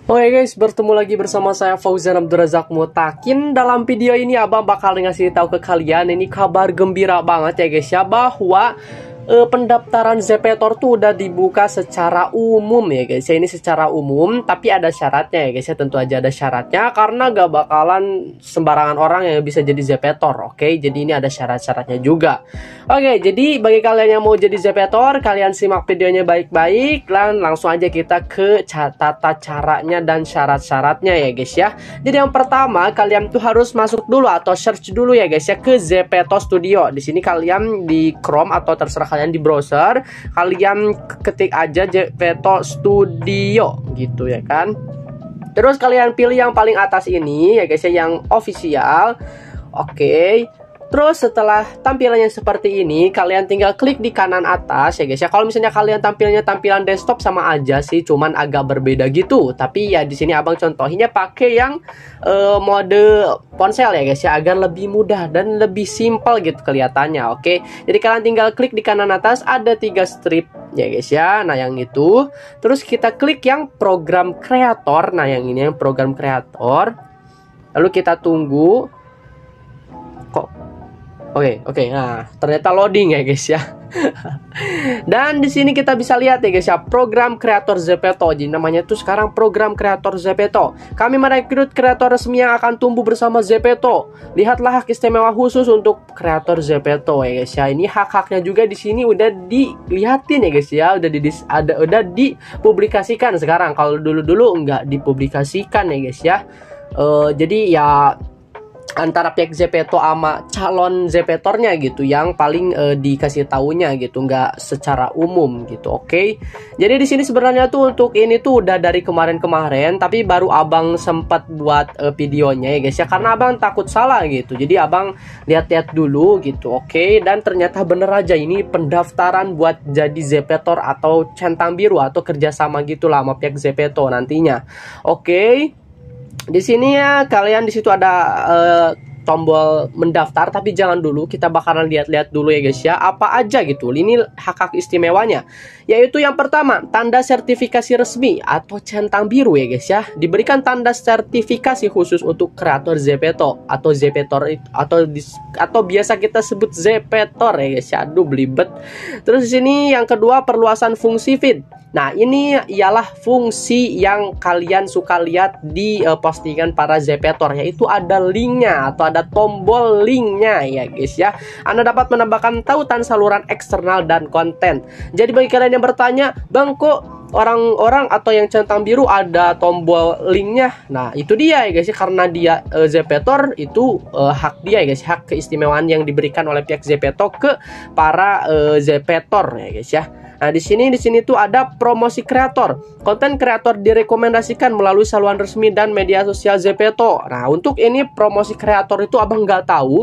Oke guys, bertemu lagi bersama saya Fauzan Abdurazak Mutakin. Dalam video ini abang bakal ngasih tahu ke kalian ini kabar gembira banget ya guys ya, bahwa pendaftaran Zepetor tuh udah dibuka secara umum ya guys ya. Ini secara umum, tapi ada syaratnya ya guys ya. Tentu aja ada syaratnya karena gak bakalan sembarangan orang yang bisa jadi Zepetor. Oke, jadi ini ada syarat-syaratnya juga. Oke, jadi bagi kalian yang mau jadi Zepetor, kalian simak videonya baik-baik dan langsung aja kita ke tata caranya dan syarat-syaratnya ya guys ya. Jadi yang pertama, kalian tuh harus masuk dulu atau search dulu ya guys ya ke Zepeto Studio. Di sini kalian di Chrome atau terserah kalian di browser, kalian ketik aja Zepeto Studio gitu ya kan. Terus kalian pilih yang paling atas ini ya guys ya, yang official. Oke. Terus setelah tampilannya seperti ini, kalian tinggal klik di kanan atas ya guys ya. Kalau misalnya kalian tampilan desktop sama aja sih, cuman agak berbeda gitu. Tapi ya di sini abang contohinnya pakai yang mode ponsel ya guys ya, agar lebih mudah dan lebih simpel gitu kelihatannya. Oke. Jadi kalian tinggal klik di kanan atas, ada 3 strip ya guys ya. Nah, yang itu. Terus kita klik yang program kreator. Nah, yang ini yang program kreator. Lalu kita tunggu. Oke. Nah, ternyata loading ya guys ya. Dan di sini kita bisa lihat ya guys ya, program kreator Zepeto. Jadi namanya tuh sekarang program kreator Zepeto. Kami merekrut kreator resmi yang akan tumbuh bersama Zepeto. Lihatlah hak istimewa khusus untuk kreator Zepeto ya guys ya. Ini hak-haknya juga di sini udah dilihatin ya guys ya, udah dipublikasikan sekarang. Kalau dulu nggak dipublikasikan ya guys ya. Jadi ya antara pihak Zepeto sama calon Zepetornya gitu yang paling dikasih taunya gitu, nggak secara umum gitu. Oke. Jadi di sini sebenarnya tuh untuk ini tuh udah dari kemarin-kemarin, tapi baru abang sempat buat videonya ya guys ya, karena abang takut salah gitu. Jadi abang lihat-lihat dulu gitu. Oke. Dan ternyata bener aja ini pendaftaran buat jadi Zepetor atau centang biru atau kerjasama gitulah sama pihak Zepeto nantinya. Oke. Di sini ya kalian di situ ada tombol mendaftar, tapi jangan dulu, kita bakalan lihat-lihat dulu ya guys ya apa aja gitu. Ini hak-hak istimewanya, yaitu yang pertama tanda sertifikasi resmi atau centang biru ya guys ya. Diberikan tanda sertifikasi khusus untuk kreator Zepeto atau Zepetor atau biasa kita sebut Zepetor ya guys ya. Aduh belibet. Terus di sini yang kedua perluasan fungsi feed. Nah, ini ialah fungsi yang kalian suka lihat di postingan para Zepetor, yaitu ada linknya atau ada tombol linknya ya guys ya. Anda dapat menambahkan tautan saluran eksternal dan konten. Jadi bagi kalian yang bertanya, bang kok orang-orang atau yang centang biru ada tombol linknya? Nah, itu dia ya guys ya, karena dia Zepetor itu hak dia ya guys, hak keistimewaan yang diberikan oleh pihak Zepeto ke para Zepetor ya guys ya. Nah, di sini tuh ada promosi kreator. Konten kreator direkomendasikan melalui saluran resmi dan media sosial Zepeto. Nah, untuk ini promosi kreator itu abang nggak tahu.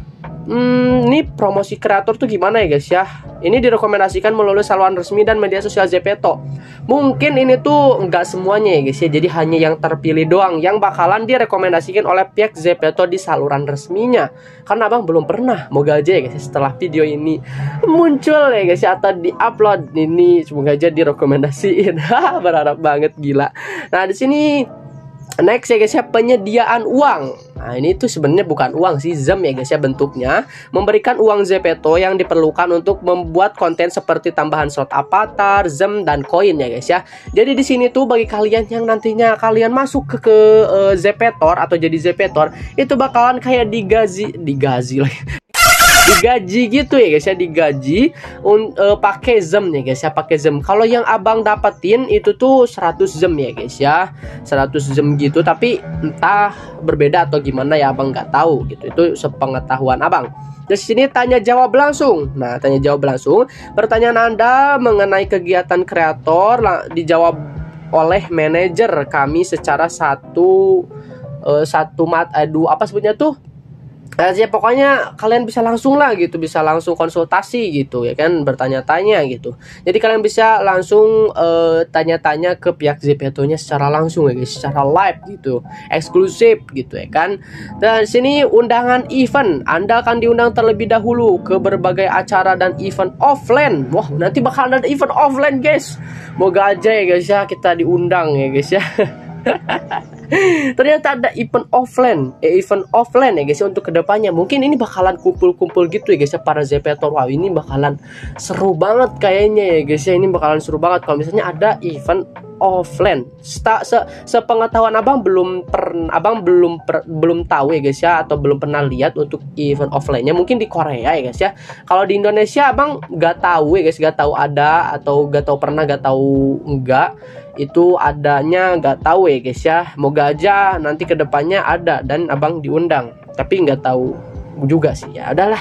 Ini promosi kreator tuh gimana ya guys ya? Ini direkomendasikan melalui saluran resmi dan media sosial Zepeto. Mungkin ini tuh nggak semuanya ya guys ya. Jadi hanya yang terpilih doang yang bakalan direkomendasikan oleh pihak Zepeto di saluran resminya. Karena abang belum pernah. Moga aja ya guys ya, setelah video ini muncul ya guys ya, atau di-upload ini, semoga aja direkomendasiin. Berharap banget, gila. Nah, di sini next ya guys ya, penyediaan uang. Nah, ini tuh sebenarnya bukan uang sih, ZEM ya guys ya bentuknya. Memberikan uang Zepeto yang diperlukan untuk membuat konten seperti tambahan slot avatar, ZEM dan koin ya guys ya. Jadi di sini tuh bagi kalian yang nantinya kalian masuk ke Zepetor atau jadi Zepetor, itu bakalan kayak digaji lagi. Digaji gitu ya guys ya, digaji pakai ZEM ya guys ya, pakai ZEM. Kalau yang abang dapetin itu tuh 100 ZEM ya guys ya, 100 ZEM gitu, tapi entah berbeda atau gimana ya abang nggak tahu gitu. Itu sepengetahuan abang. Di sini tanya jawab langsung. Nah, tanya jawab langsung, pertanyaan Anda mengenai kegiatan kreator dijawab oleh manajer kami secara apa sebutnya tuh? Ya pokoknya kalian bisa langsung lah gitu, bisa langsung konsultasi gitu ya kan, bertanya-tanya gitu. Jadi kalian bisa langsung tanya-tanya ke pihak Zepetonya secara langsung ya guys, secara live gitu, eksklusif gitu ya kan. Dan sini undangan event, Anda akan diundang terlebih dahulu ke berbagai acara dan event offline. Wah, nanti bakal ada event offline guys. Moga aja ya guys ya kita diundang ya guys ya. Ternyata ada event offline ya guys ya, untuk kedepannya. Mungkin ini bakalan kumpul-kumpul gitu ya guys ya para Zepetor. Wow, ini bakalan seru banget kayaknya ya guys ya. Ini bakalan seru banget kalau misalnya ada event offline. Sepengetahuan abang belum tahu ya guys ya, atau belum pernah lihat untuk event offline-nya. Mungkin di Korea ya guys ya. Kalau di Indonesia abang nggak tahu ya guys, nggak tahu ada atau nggak tahu pernah, nggak tahu enggak itu adanya, nggak tahu ya guys ya. Moga aja nanti kedepannya ada dan abang diundang, tapi nggak tahu juga sih. Ya adalah,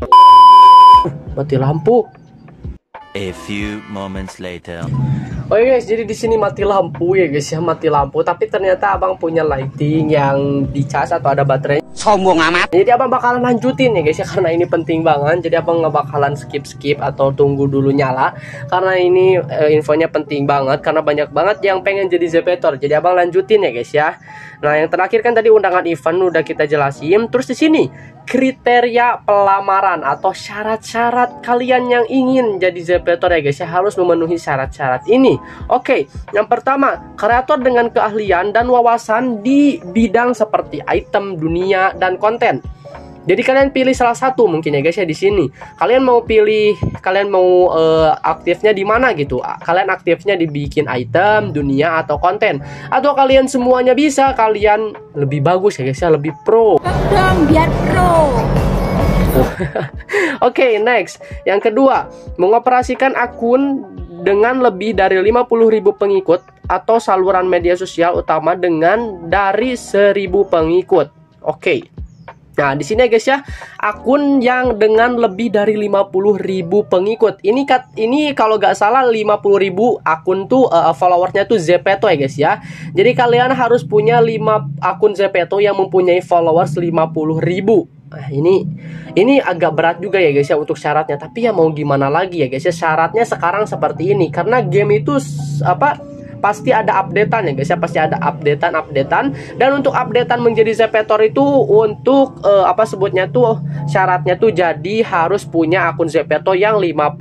mati lampu. A few moments later. Oke guys, jadi di sini mati lampu ya guys ya, mati lampu. Tapi ternyata abang punya lighting yang dicas atau ada baterai. Sombong amat. Jadi abang bakalan lanjutin ya guys ya, karena ini penting banget. Jadi abang nggak bakalan skip atau tunggu dulu nyala, karena ini infonya penting banget, karena banyak banget yang pengen jadi Zepetor. Jadi abang lanjutin ya guys ya. Nah yang terakhir kan tadi undangan event udah kita jelasin. Terus di sini kriteria pelamaran atau syarat-syarat kalian yang ingin jadi Zepetor ya guys ya, harus memenuhi syarat-syarat ini. Oke, yang pertama, kreator dengan keahlian dan wawasan di bidang seperti item, dunia, dan konten. Jadi kalian pilih salah satu mungkin ya guys ya di sini. Kalian mau aktifnya di mana gitu? Kalian aktifnya dibikin item, dunia, atau konten, atau kalian semuanya bisa? Kalian lebih bagus ya guys ya, lebih pro. Dong biar pro. Oke, next. Yang kedua, mengoperasikan akun dengan lebih dari 50.000 pengikut atau saluran media sosial utama dengan dari 1.000 pengikut. Oke. Nah, di sini ya guys ya, akun yang dengan lebih dari 50.000 pengikut. Ini kalau nggak salah 50.000 akun tuh followersnya tuh Zepeto ya guys ya. Jadi kalian harus punya 5 akun Zepeto yang mempunyai followers 50.000. Nah, ini agak berat juga ya guys ya untuk syaratnya. Tapi ya mau gimana lagi ya guys ya, syaratnya sekarang seperti ini. Karena game itu pasti ada updatean ya guys ya, pasti ada updatean. Dan untuk updatean menjadi Zepetor itu untuk syaratnya tuh jadi harus punya akun Zepeto yang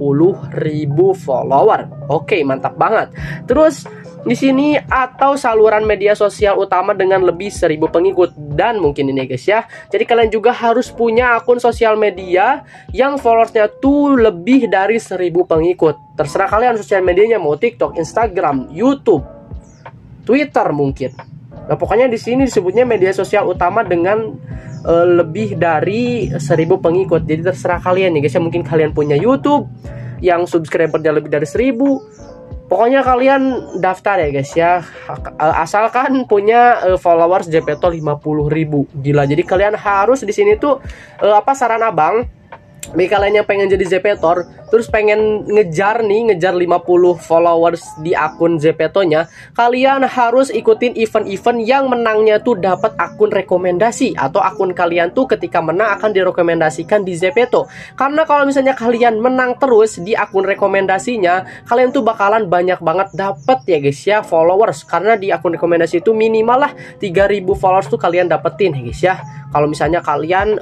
50.000 follower. Oke, mantap banget. Terus di sini atau saluran media sosial utama dengan lebih 1.000 pengikut. Dan mungkin ini guys ya, jadi kalian juga harus punya akun sosial media yang followersnya tuh lebih dari 1.000 pengikut. Terserah kalian sosial medianya, mau TikTok, Instagram, YouTube, Twitter mungkin. Nah pokoknya di sini disebutnya media sosial utama dengan lebih dari 1.000 pengikut. Jadi terserah kalian nih guys ya, mungkin kalian punya YouTube yang subscribernya lebih dari 1.000. Pokoknya kalian daftar ya guys ya, asalkan punya followers Zepeto 50.000. Gila, jadi kalian harus di sini tuh saran abang, bagi kalian yang pengen jadi Zepetor, terus pengen ngejar 50 followers di akun Zepetonya, kalian harus ikutin event-event yang menangnya tuh dapat akun rekomendasi, atau akun kalian tuh ketika menang akan direkomendasikan di Zepeto. Karena kalau misalnya kalian menang terus di akun rekomendasinya, kalian tuh bakalan banyak banget dapat ya guys ya followers. Karena di akun rekomendasi itu minimal lah 3.000 followers tuh kalian dapetin ya guys ya. Kalau misalnya kalian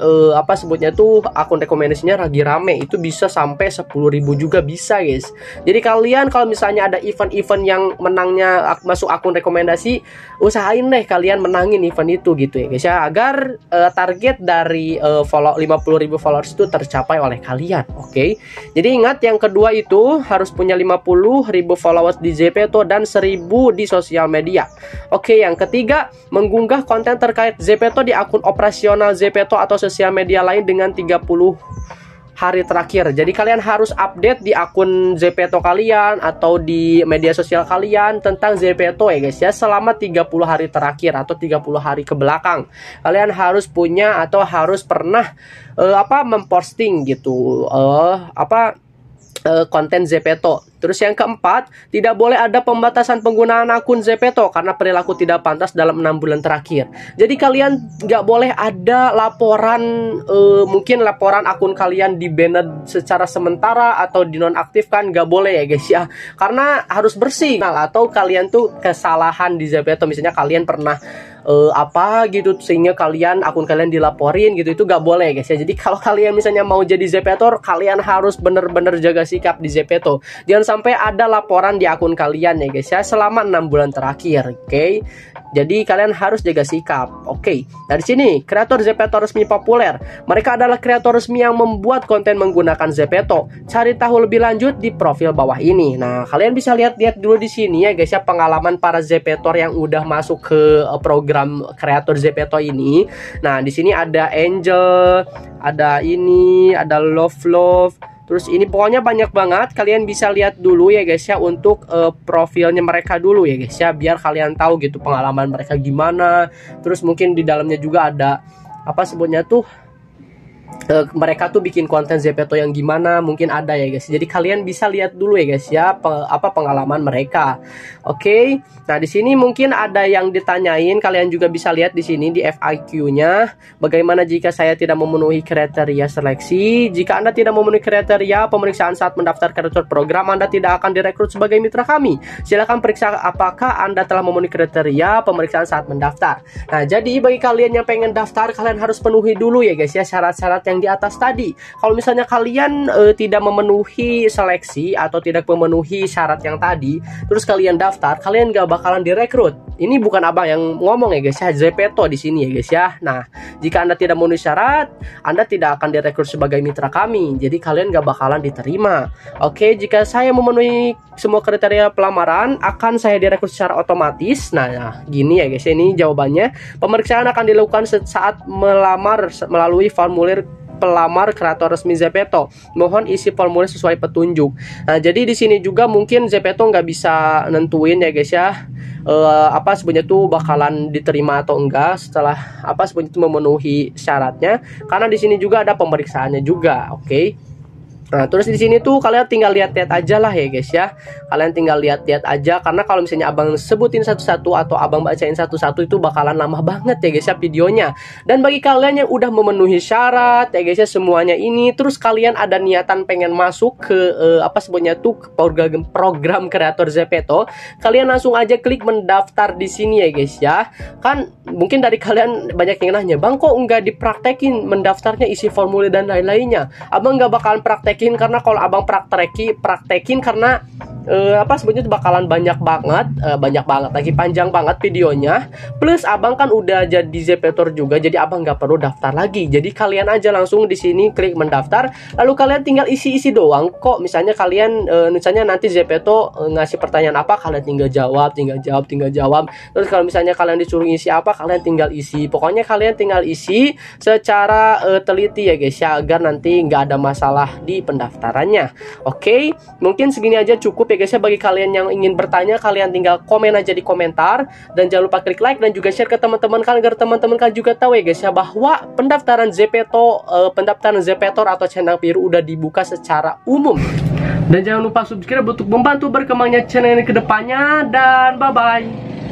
akun rekomendasinya lagi rame, itu bisa sampai 10.000 juga bisa guys. Jadi kalian kalau misalnya ada event-event yang menangnya masuk akun rekomendasi, usahain deh kalian menangin event itu gitu ya guys ya, agar target dari 50.000 followers itu tercapai oleh kalian. Oke. Jadi ingat, yang kedua itu harus punya 50.000 followers di Zepeto dan 1.000 di sosial media. Oke, yang ketiga, mengunggah konten terkait Zepeto di akun operasional Zepeto atau sosial media lain dengan 30 hari terakhir. Jadi kalian harus update di akun Zepeto kalian atau di media sosial kalian tentang Zepeto ya guys ya, selama 30 hari terakhir atau 30 hari ke belakang. Kalian harus punya atau harus pernah memposting gitu konten Zepeto. Terus yang keempat, tidak boleh ada pembatasan penggunaan akun Zepeto karena perilaku tidak pantas dalam 6 bulan terakhir. Jadi kalian nggak boleh ada laporan, mungkin laporan akun kalian di banned secara sementara atau dinonaktifkan, nggak boleh ya guys ya. Karena harus bersih. Atau kalian tuh kesalahan di Zepeto, misalnya kalian pernah apa gitu sehingga akun kalian dilaporin gitu, itu gak boleh guys ya. Jadi kalau kalian misalnya mau jadi Zepetor, kalian harus bener-bener jaga sikap di Zepeto. Jangan sampai ada laporan di akun kalian ya guys ya selama 6 bulan terakhir. Oke. Jadi kalian harus jaga sikap. Oke. Dari sini kreator Zepeto resmi populer. Mereka adalah kreator resmi yang membuat konten menggunakan Zepeto. Cari tahu lebih lanjut di profil bawah ini. Nah, kalian bisa lihat dulu di sini ya guys ya, pengalaman para Zepetor yang udah masuk ke program kreator Zepeto ini. Nah, di sini ada Angel, ada ini, ada Love. Terus ini pokoknya banyak banget. Kalian bisa lihat dulu ya guys ya untuk profilnya mereka dulu ya guys ya, biar kalian tahu gitu pengalaman mereka gimana. Terus mungkin di dalamnya juga ada apa sebutnya tuh, mereka tuh bikin konten Zepeto yang gimana, mungkin ada ya guys. Jadi kalian bisa lihat dulu ya guys ya apa pengalaman mereka. Oke. Nah, di sini mungkin ada yang ditanyain, kalian juga bisa lihat di sini di FAQ-nya. Bagaimana jika saya tidak memenuhi kriteria seleksi? Jika Anda tidak memenuhi kriteria pemeriksaan saat mendaftar kreator program, Anda tidak akan direkrut sebagai mitra kami. Silakan periksa apakah Anda telah memenuhi kriteria pemeriksaan saat mendaftar. Nah, jadi bagi kalian yang pengen daftar, kalian harus penuhi dulu ya guys ya syarat-syarat yang di atas tadi. Kalau misalnya kalian tidak memenuhi seleksi atau tidak memenuhi syarat yang tadi, terus kalian daftar, kalian gak bakalan direkrut. Ini bukan abang yang ngomong ya guys ya, Zepeto di sini ya guys ya. Nah, jika Anda tidak memenuhi syarat, Anda tidak akan direkrut sebagai mitra kami. Jadi kalian gak bakalan diterima. Oke, jika saya memenuhi semua kriteria pelamaran, akan saya direkrut secara otomatis. Nah, gini ya guys, ini jawabannya. Pemeriksaan akan dilakukan saat melamar melalui formulir pelamar kreator resmi Zepeto. Mohon isi formulir sesuai petunjuk. Nah, jadi di sini juga mungkin Zepeto nggak bisa nentuin ya guys ya, apa sebenarnya tuh bakalan diterima atau enggak setelah apa sebenarnya itu memenuhi syaratnya, karena di sini juga ada pemeriksaannya juga. Oke. Nah, terus di sini tuh kalian tinggal lihat-lihat aja lah ya guys ya. Kalian tinggal lihat-lihat aja, karena kalau misalnya abang sebutin satu-satu atau abang bacain satu-satu itu bakalan lama banget ya guys ya videonya. Dan bagi kalian yang udah memenuhi syarat ya guys ya semuanya ini, terus kalian ada niatan pengen masuk ke apa sebutnya tuh program kreator Zepeto, kalian langsung aja klik mendaftar di sini ya guys ya. Kan mungkin dari kalian banyak yang nanya, "Bang, kok nggak dipraktekin mendaftarnya, isi formulir dan lain-lainnya?" Abang nggak bakalan praktekin, karena kalau abang praktekin karena apa sebetulnya bakalan banyak banget lagi, panjang banget videonya. Plus abang kan udah jadi Zepetor juga, jadi abang nggak perlu daftar lagi. Jadi kalian aja langsung di sini klik mendaftar, lalu kalian tinggal isi doang kok. Misalnya kalian misalnya nanti Zepeto ngasih pertanyaan apa, kalian tinggal jawab. Terus kalau misalnya kalian disuruh isi apa, kalian tinggal isi. Pokoknya kalian tinggal isi secara teliti ya guys ya, agar nanti nggak ada masalah di pendaftarannya. Oke, mungkin segini aja cukup ya guys ya. Bagi kalian yang ingin bertanya, kalian tinggal komen aja di komentar, dan jangan lupa klik like dan juga share ke teman-teman kalian, agar teman-teman kalian juga tahu ya guys ya bahwa pendaftaran Zepetor atau channel biru udah dibuka secara umum. Dan jangan lupa subscribe untuk membantu berkembangnya channel ini ke depannya, dan bye bye.